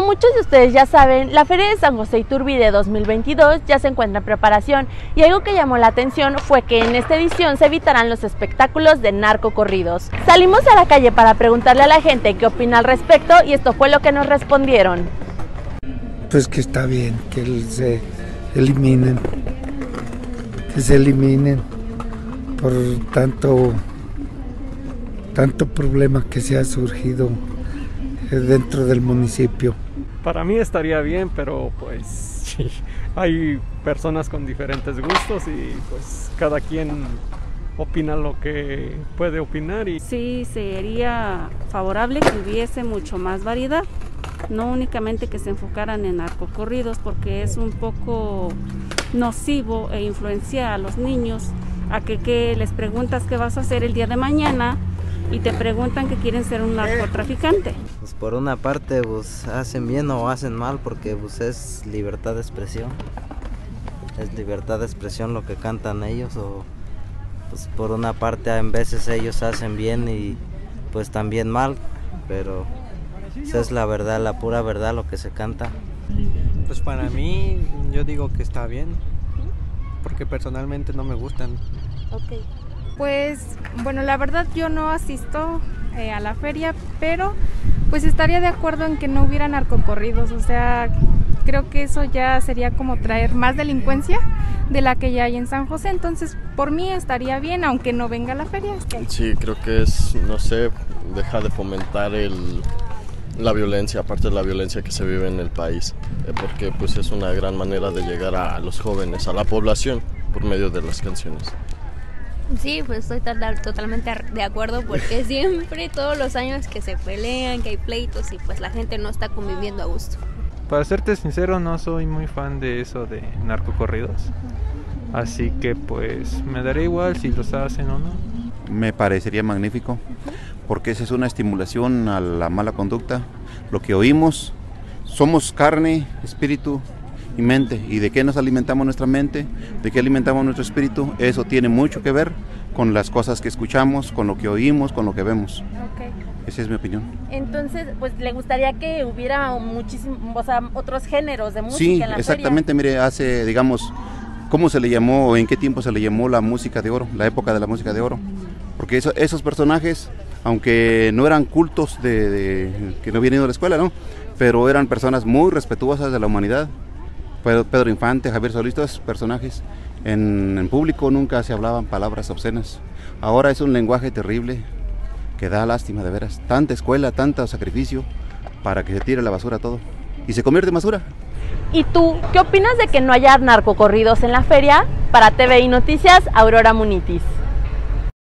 Como muchos de ustedes ya saben, la Feria de San José Iturbide 2022 ya se encuentra en preparación y algo que llamó la atención fue que en esta edición se evitarán los espectáculos de narcocorridos. Salimos a la calle para preguntarle a la gente qué opina al respecto y esto fue lo que nos respondieron. Pues que está bien, que se eliminen, por tanto problema que se ha surgido dentro del municipio. Para mí estaría bien, pero pues sí, hay personas con diferentes gustos y pues cada quien opina lo que puede opinar. Sí, sería favorable que hubiese mucho más variedad, no únicamente que se enfocaran en narcocorridos, porque es un poco nocivo e influencia a los niños a que les preguntas qué vas a hacer el día de mañana y te preguntan que quieren ser un narcotraficante. Pues por una parte pues hacen bien o hacen mal, porque pues es libertad de expresión. Es libertad de expresión lo que cantan ellos, o pues por una parte en veces ellos hacen bien y pues también mal, pero esa es la verdad, la pura verdad lo que se canta. Pues para mí yo digo que está bien, porque personalmente no me gustan. Okay. Pues bueno, la verdad yo no asisto a la feria, pero pues estaría de acuerdo en que no hubiera narcocorridos, o sea, creo que eso ya sería como traer más delincuencia de la que ya hay en San José, entonces por mí estaría bien, aunque no venga a la feria. Sí, creo que es, no sé, deja de fomentar la violencia, aparte de la violencia que se vive en el país, porque pues es una gran manera de llegar a los jóvenes, a la población, por medio de las canciones. Sí, pues estoy totalmente de acuerdo, porque siempre, todos los años que se pelean, que hay pleitos y pues la gente no está conviviendo a gusto. Para serte sincero, no soy muy fan de eso de narcocorridos, así que pues me daré igual si los hacen o no. Me parecería magnífico, porque esa es una estimulación a la mala conducta. Lo que oímos, somos carne, espíritu y mente, y de qué nos alimentamos nuestra mente, de qué alimentamos nuestro espíritu, eso tiene mucho que ver con las cosas que escuchamos, con lo que oímos, con lo que vemos. Okay. Esa es mi opinión. Entonces, pues le gustaría que hubiera muchísimos, o sea, otros géneros de música sí, en la exactamente, feria. Mire, hace, digamos, ¿cómo se le llamó o en qué tiempo se le llamó la música de oro, la época de la música de oro? Porque esos personajes, aunque no eran cultos que no vienen de la escuela, ¿no? Pero eran personas muy respetuosas de la humanidad. Pedro Infante, Javier Solís, todos personajes. En público nunca se hablaban palabras obscenas. Ahora es un lenguaje terrible que da lástima, de veras. Tanta escuela, tanto sacrificio para que se tire a la basura todo. Y se convierte en basura. ¿Y tú, qué opinas de que no haya narcocorridos en la feria? Para TVI Noticias, Aurora Munitis.